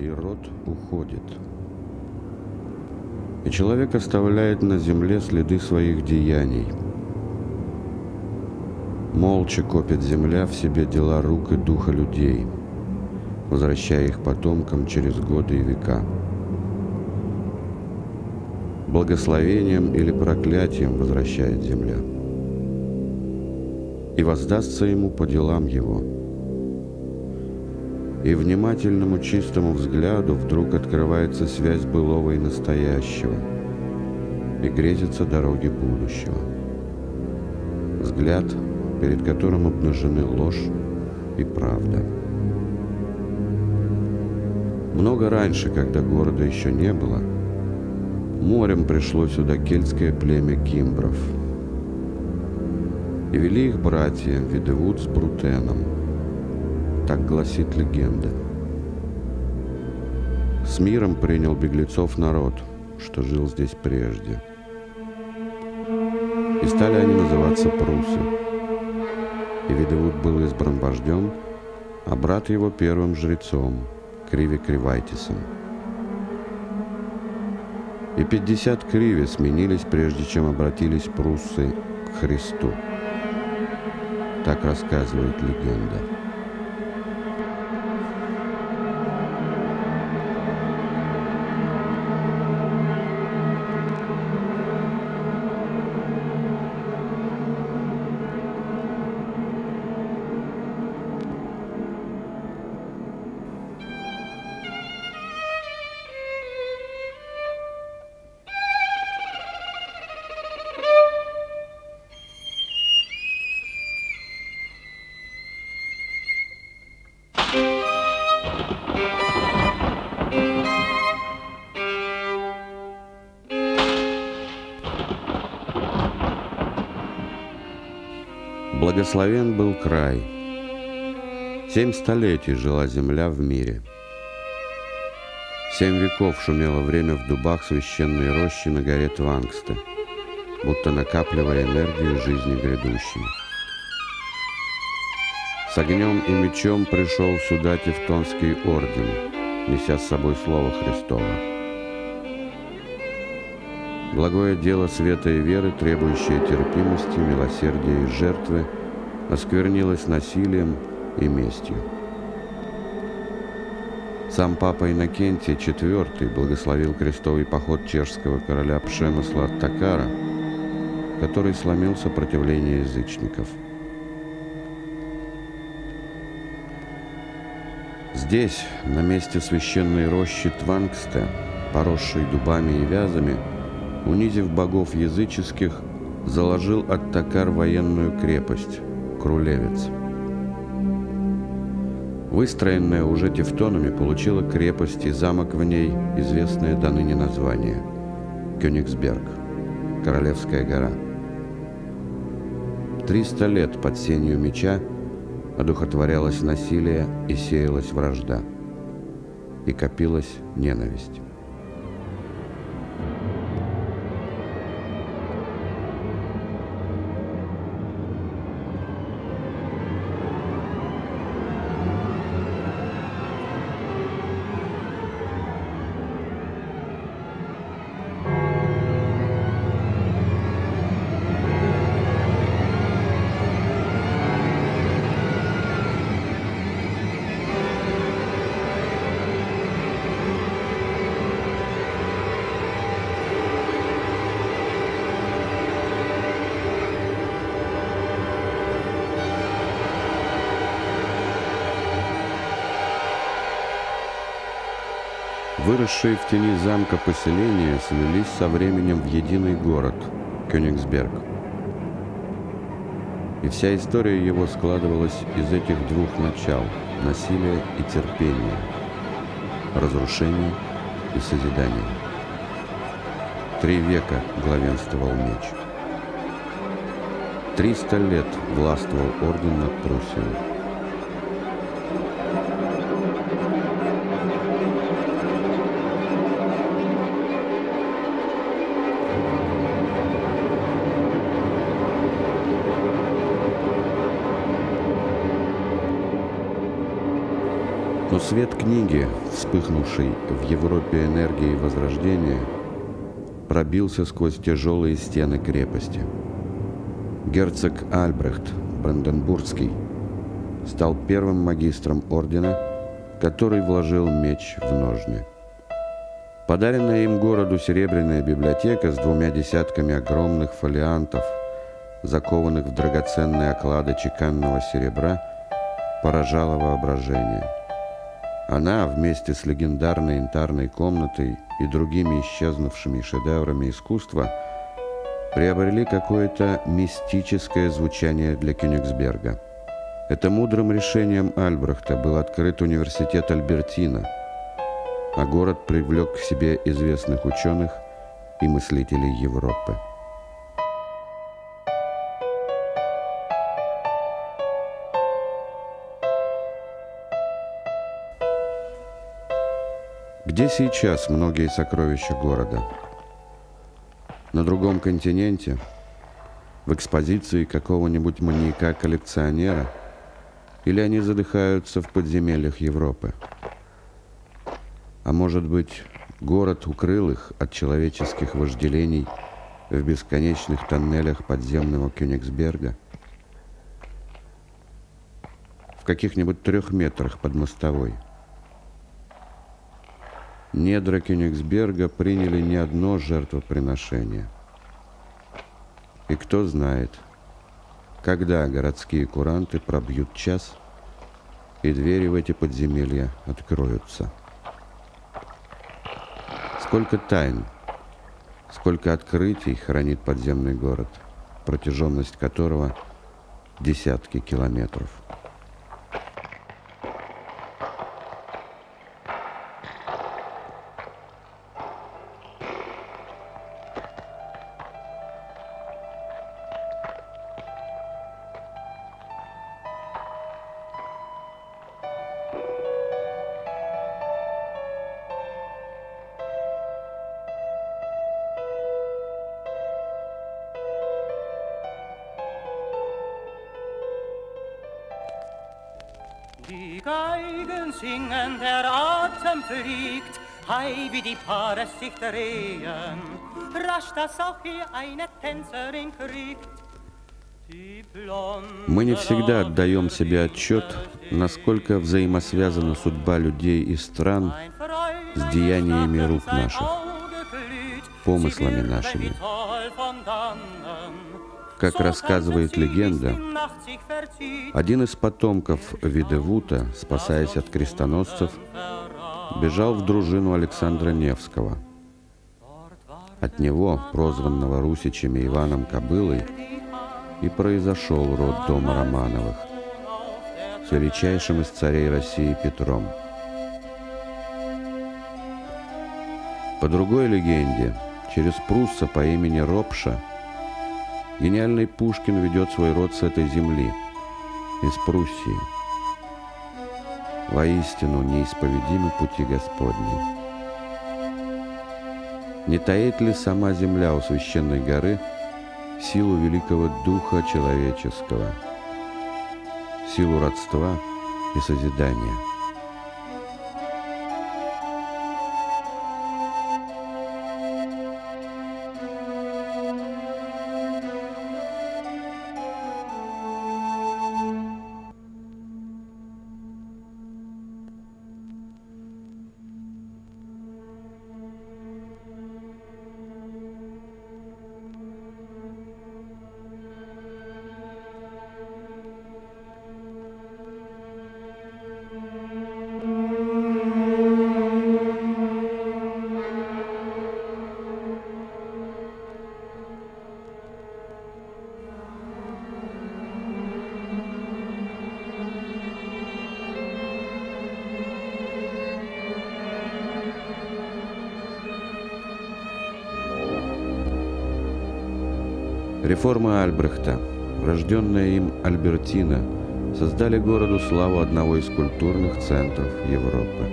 и род уходит. И человек оставляет на земле следы своих деяний. Молча копит земля в себе дела рук и духа людей, возвращая их потомкам через годы и века. Благословением или проклятием возвращает земля. И воздастся ему по делам его. И внимательному чистому взгляду вдруг открывается связь былого и настоящего, и грезятся дороги будущего. Взгляд, перед которым обнажены ложь и правда. Много раньше, когда города еще не было, морем пришло сюда кельтское племя кимбров. И вели их братья Видевуд с Брутеном. Так гласит легенда. С миром принял беглецов народ, что жил здесь прежде. И стали они называться прусы. И Видевуд был избран вождем, а брат его первым жрецом, Криви Кривайтисом. И 50 Криви сменились, прежде чем обратились пруссы к Христу. Так рассказывает легенда. Благословен был край. 7 столетий жила земля в мире. 7 веков шумело время в дубах священной рощи на горе Твангсте, будто накапливая энергию жизни грядущей. С огнем и мечом пришел сюда Тевтонский орден, неся с собой слово Христово. Благое дело света и веры, требующее терпимости, милосердия и жертвы, осквернилось насилием и местью. Сам папа Иннокентий IV благословил крестовый поход чешского короля Пшемысла Оттокара, который сломил сопротивление язычников. Здесь, на месте священной рощи Твангсте, поросшей дубами и вязами, унизив богов языческих, заложил Оттокар военную крепость Крулевец. Выстроенная уже тевтонами, получила крепость и замок в ней, известное до ныне название – Кёнигсберг, Королевская гора. 300 лет под сенью меча одухотворялось насилие и сеялась вражда, и копилась ненависть. Выросшие в тени замка поселения слились со временем в единый город – Кёнигсберг. И вся история его складывалась из этих двух начал – насилия и терпения, разрушения и созидания. 3 века главенствовал меч. 300 лет властвовал орден над Пруссией. Но свет книги, вспыхнувший в Европе энергией Возрождения, пробился сквозь тяжелые стены крепости. Герцог Альбрехт Бранденбургский стал первым магистром ордена, который вложил меч в ножны. Подаренная им городу серебряная библиотека с 2 десятками огромных фолиантов, закованных в драгоценные оклады чеканного серебра, поражала воображение. Она, вместе с легендарной янтарной комнатой и другими исчезнувшими шедеврами искусства, приобрели какое-то мистическое звучание для Кёнигсберга. Это мудрым решением Альбрехта был открыт университет Альбертина, а город привлек к себе известных ученых и мыслителей Европы. Где сейчас многие сокровища города? На другом континенте? В экспозиции какого-нибудь маньяка-коллекционера? Или они задыхаются в подземельях Европы? А может быть, город укрыл их от человеческих вожделений в бесконечных тоннелях подземного Кёнигсберга? В каких-нибудь 3 метрах под мостовой? Недра Кёнигсберга приняли не одно жертвоприношение. И кто знает, когда городские куранты пробьют час, и двери в эти подземелья откроются. Сколько тайн, сколько открытий хранит подземный город, протяженность которого десятки километров. Die Geigen singen, der Atem fliegt, hei, wie die Paare sich drehen, rasch, dass auch hier eine Tänzerin kriegt. Мы не всегда отдаем себе отчет, насколько взаимосвязана судьба людей и стран с деяниями рук наших, помыслами нашими. Как рассказывает легенда, один из потомков Видевута, спасаясь от крестоносцев, бежал в дружину Александра Невского. От него, прозванного русичами Иваном Кобылой, и произошел род дома Романовых с величайшим из царей России Петром. По другой легенде, через прусса по имени Ропша гениальный Пушкин ведет свой род с этой земли, из Пруссии. Воистину неисповедимы пути Господни. Не таит ли сама земля у священной горы силу великого духа человеческого, силу родства и созидания? Реформы Альбрехта, рожденная им Альбертина, создали городу славу одного из культурных центров Европы.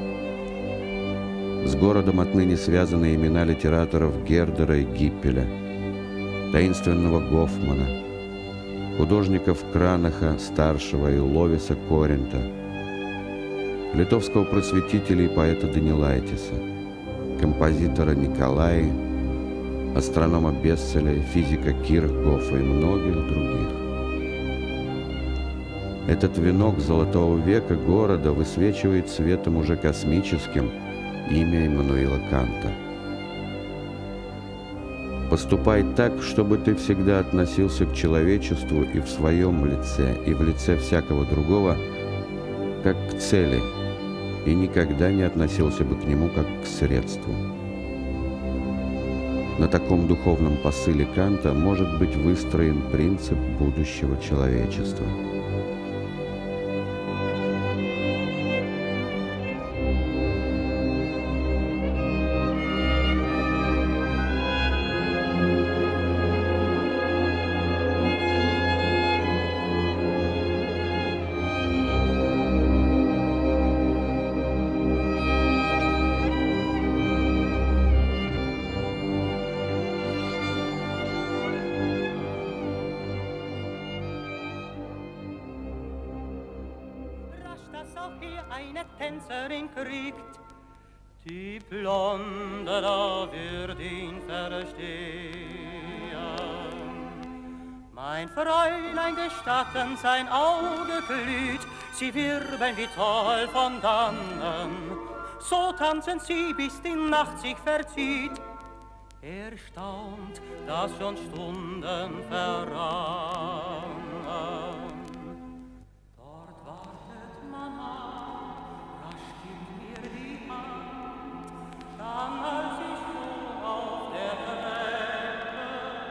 С городом отныне связаны имена литераторов Гердера и Гиппеля, таинственного Гофмана, художников Кранаха Старшего и Ловиса Коринта, литовского просветителя и поэта Данилайтиса, композитора Николаи, астронома Бесселя, физика Кирхгофа и многих других. Этот венок золотого века города высвечивает светом уже космическим имя Иммануила Канта. Поступай так, чтобы ты всегда относился к человечеству и в своем лице, и в лице всякого другого, как к цели, и никогда не относился бы к нему как к средству. На таком духовном посыле Канта может быть выстроен принцип будущего человечества. Eine Tänzerin kriegt, die Blonde da wird ihn verstehen. Mein Fräulein gestatten, sein Auge glüht, sie wirbeln wie toll von dannen. So tanzen sie, bis die Nacht sich verzieht. Erstaunt, dass schon Stunden verrangen. Als ich schon auf der Treppe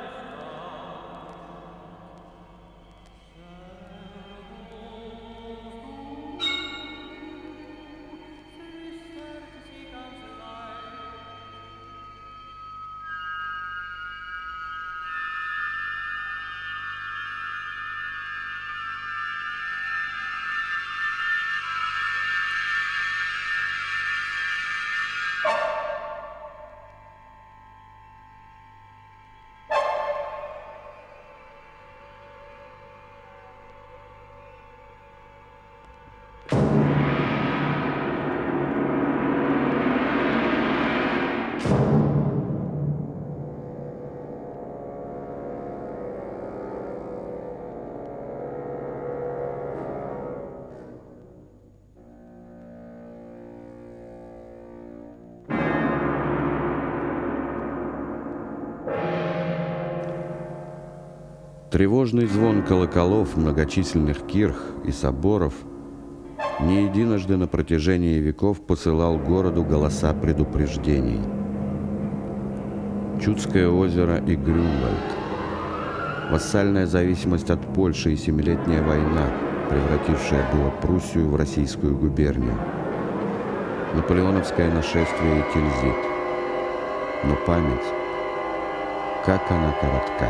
flüsterte sie ganz leise. Тревожный звон колоколов многочисленных кирх и соборов не единожды на протяжении веков посылал городу голоса предупреждений. Чудское озеро и Грюнвальд, вассальная зависимость от Польши и Семилетняя война, превратившая было Пруссию в российскую губернию, наполеоновское нашествие и Тильзит. Но память, как она коротка.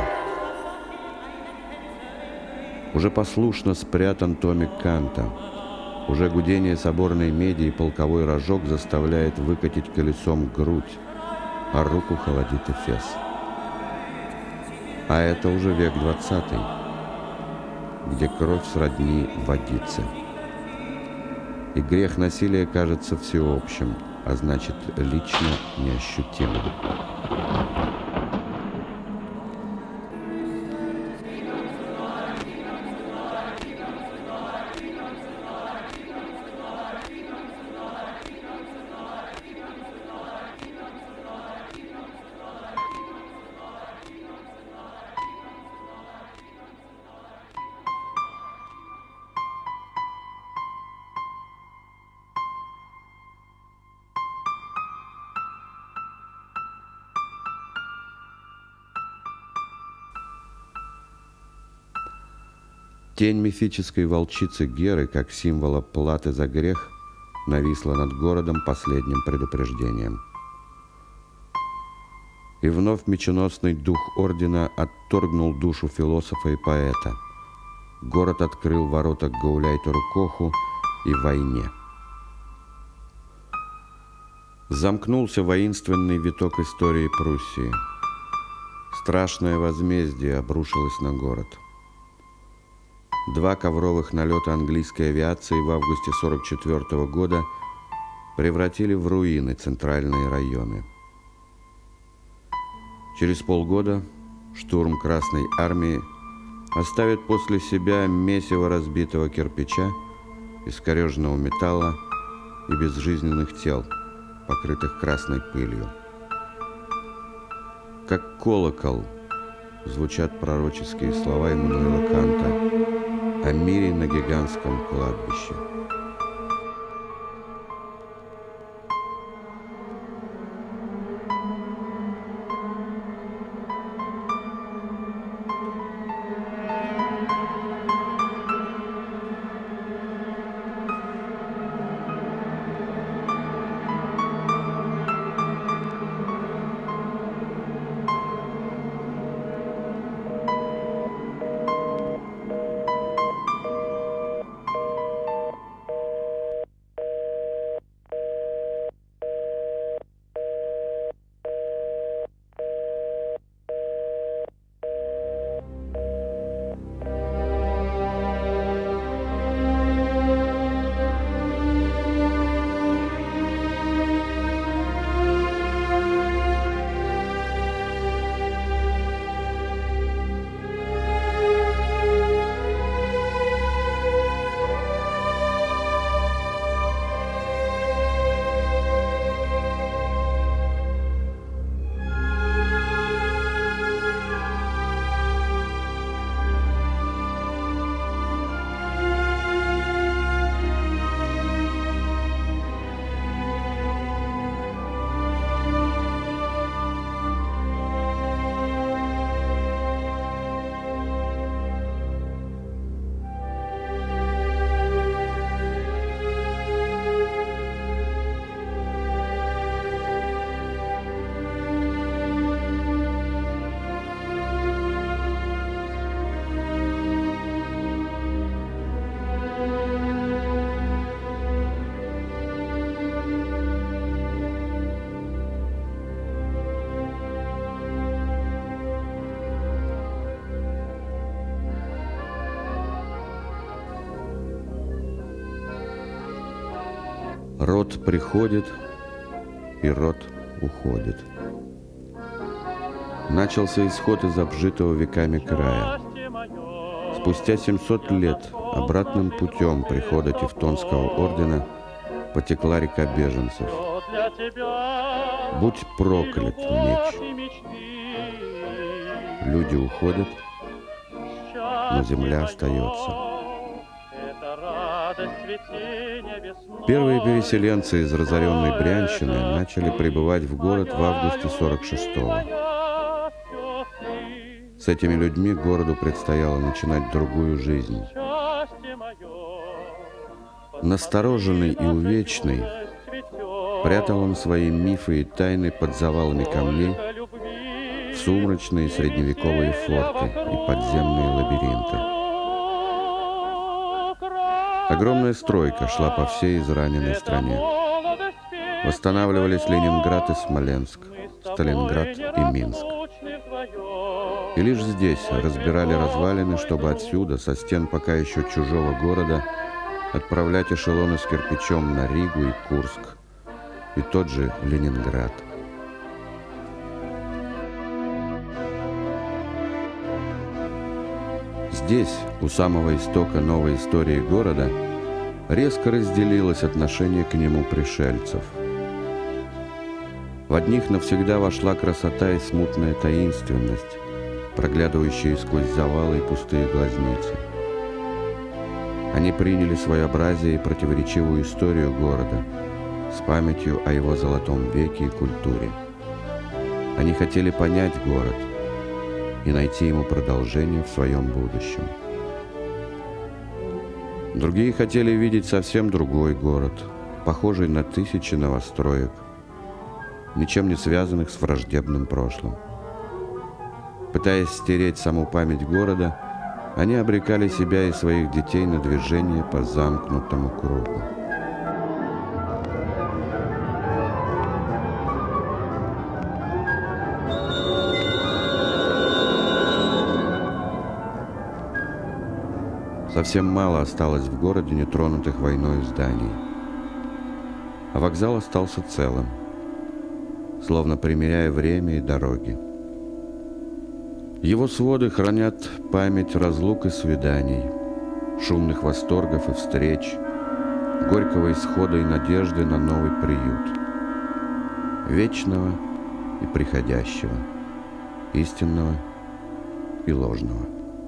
Уже послушно спрятан томик Канта. Уже гудение соборной меди и полковой рожок заставляет выкатить колесом грудь, а руку холодит Эфес. А это уже век 20-й, где кровь сродни водице. И грех насилия кажется всеобщим, а значит, лично неощутимым. Тень мифической волчицы Геры, как символа платы за грех, нависла над городом последним предупреждением. И вновь меченосный дух ордена отторгнул душу философа и поэта. Город открыл ворота к гауляйтеру Коху и войне. Замкнулся воинственный виток истории Пруссии. Страшное возмездие обрушилось на город. 2 ковровых налета английской авиации в августе 1944 года превратили в руины центральные районы. Через полгода штурм Красной Армии оставит после себя месиво разбитого кирпича, искореженного металла и безжизненных тел, покрытых красной пылью. Как колокол звучат пророческие слова Иммануила Канта о мире на гигантском кладбище. Род приходит, и род уходит. Начался исход из обжитого веками края. Спустя 700 лет обратным путем прихода Тевтонского ордена потекла река беженцев. Будь проклят меч! Люди уходят, но земля остается. Первые переселенцы из разоренной Брянщины начали прибывать в город в августе 46-го. С этими людьми городу предстояло начинать другую жизнь. Настороженный и увечный, прятал он свои мифы и тайны под завалами камней, в сумрачные средневековые форты и подземные лабиринты. Огромная стройка шла по всей израненной стране. Восстанавливались Ленинград и Смоленск, Сталинград и Минск. И лишь здесь разбирали развалины, чтобы отсюда, со стен пока еще чужого города, отправлять эшелоны с кирпичом на Ригу и Курск, и тот же Ленинград. Здесь, у самого истока новой истории города, резко разделилось отношение к нему пришельцев. В одних навсегда вошла красота и смутная таинственность, проглядывающие сквозь завалы и пустые глазницы. Они приняли своеобразие и противоречивую историю города с памятью о его золотом веке и культуре. Они хотели понять город и найти ему продолжение в своем будущем. Другие хотели видеть совсем другой город, похожий на тысячи новостроек, ничем не связанных с враждебным прошлым. Пытаясь стереть саму память города, они обрекали себя и своих детей на движение по замкнутому кругу. Совсем мало осталось в городе нетронутых войной зданий. А вокзал остался целым, словно примеряя время и дороги. Его своды хранят память разлук и свиданий, шумных восторгов и встреч, горького исхода и надежды на новый приют, вечного и приходящего, истинного и ложного.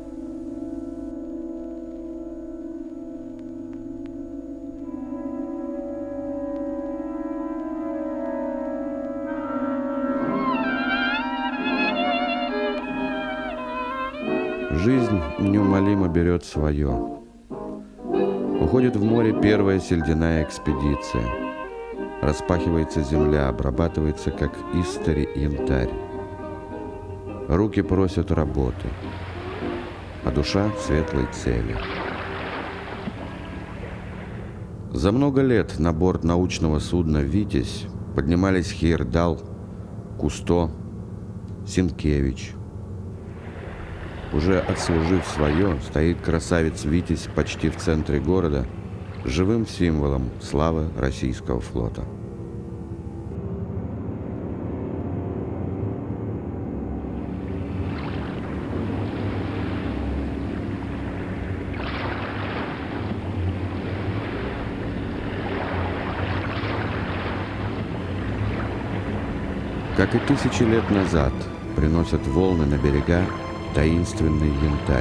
Жизнь неумолимо берет свое. Уходит в море первая сельдяная экспедиция. Распахивается земля, обрабатывается, как истори, янтарь. Руки просят работы, а душа — светлой цели. За много лет на борт научного судна «Витязь» поднимались Хейердал, Кусто, Сенкевич. Уже отслужив свое, стоит красавец Витязь почти в центре города, живым символом славы российского флота. Как и тысячи лет назад, приносят волны на берега таинственный янтарь.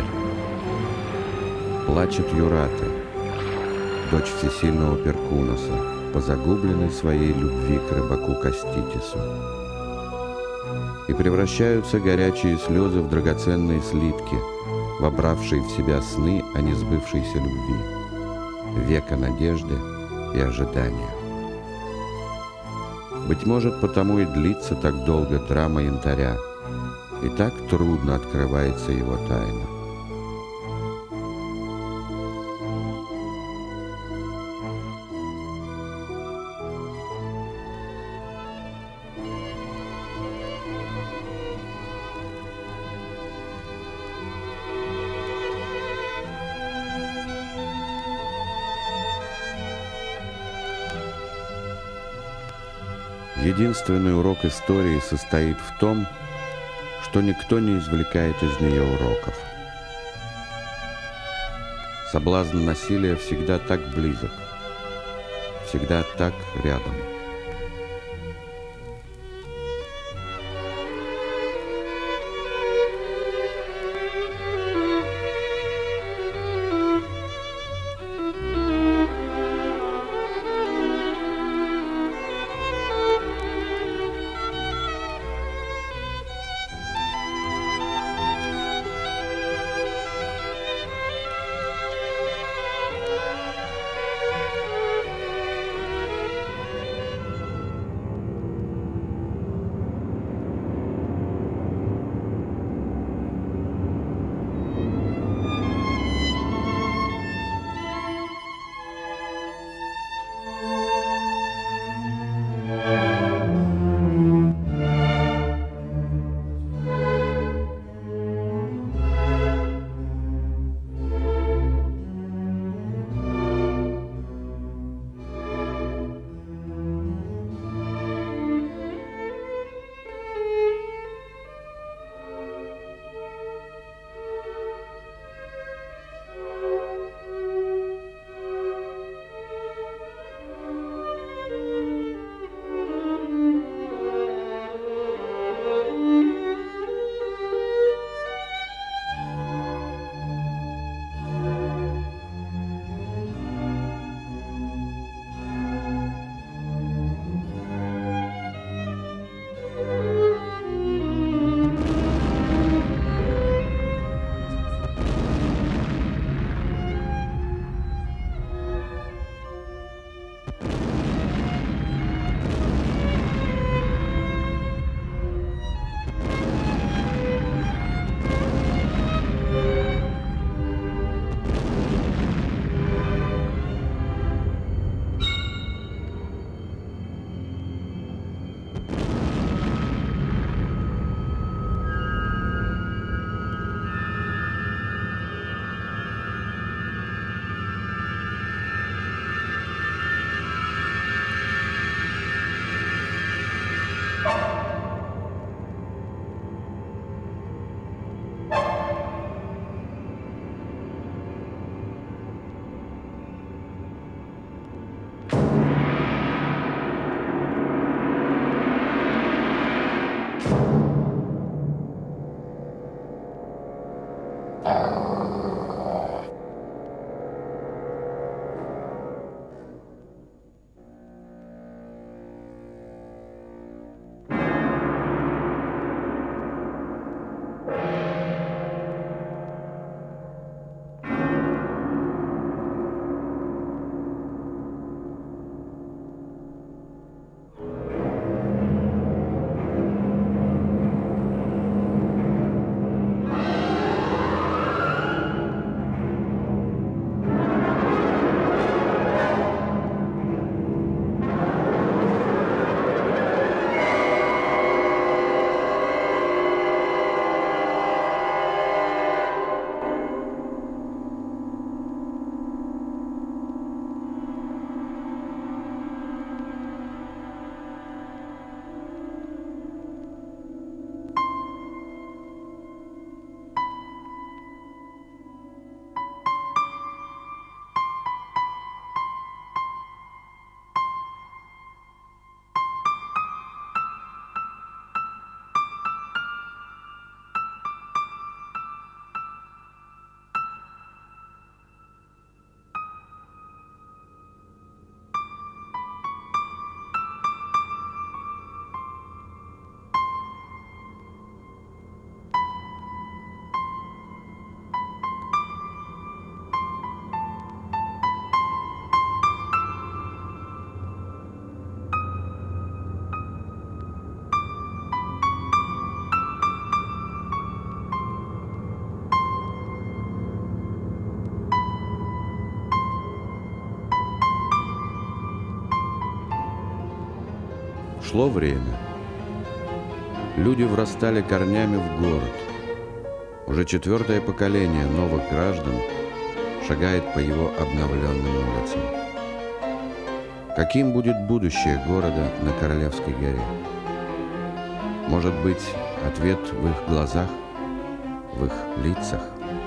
Плачет Юрата, дочь всесильного Перкуноса, по загубленной своей любви к рыбаку Каститису. И превращаются горячие слезы в драгоценные слитки, вобравшие в себя сны о несбывшейся любви, века надежды и ожидания. Быть может, потому и длится так долго драма янтаря, и так трудно открывается его тайна. Единственный урок истории состоит в том, что никто не извлекает из нее уроков. Соблазн насилия всегда так близок, всегда так рядом. шло время. Люди врастали корнями в город. Уже 4-е поколение новых граждан шагает по его обновленным улицам. Каким будет будущее города на Королевской горе? Может быть, ответ в их глазах, в их лицах?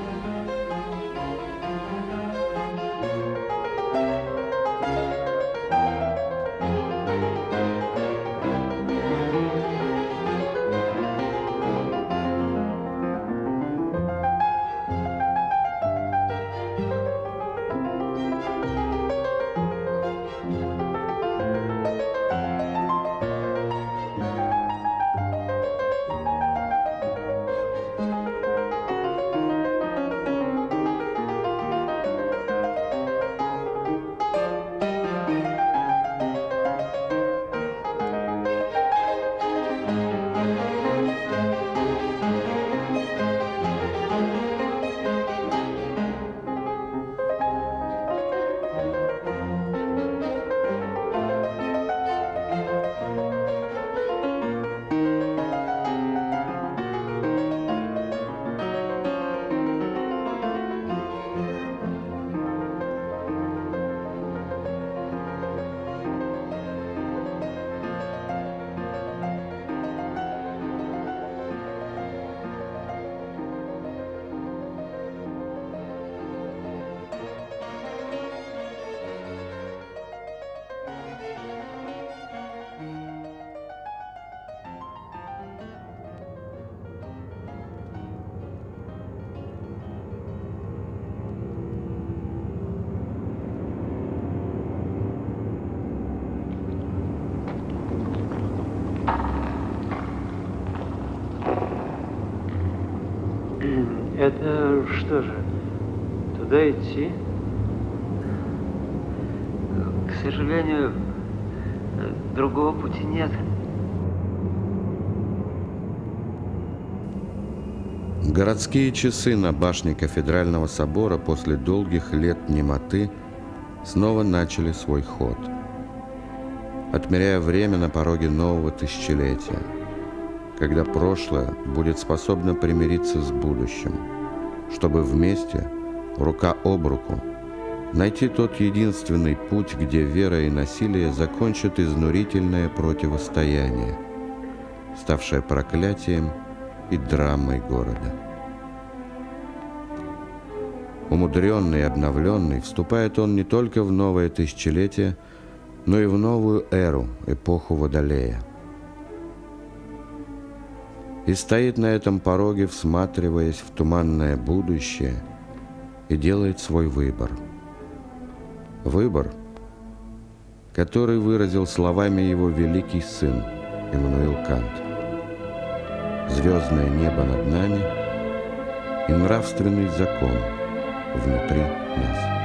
Это что же, туда идти? К сожалению, другого пути нет. Городские часы на башне Кафедрального собора после долгих лет немоты снова начали свой ход, отмеряя время на пороге нового тысячелетия, когда прошлое будет способно примириться с будущим, чтобы вместе, рука об руку, найти тот единственный путь, где вера и насилие закончат изнурительное противостояние, ставшее проклятием и драмой города. Умудренный и обновленный, вступает он не только в новое тысячелетие, но и в новую эру, эпоху Водолея. И стоит на этом пороге, всматриваясь в туманное будущее, и делает свой выбор. Выбор, который выразил словами его великий сын Иммануил Кант. Звездное небо над нами и нравственный закон внутри нас.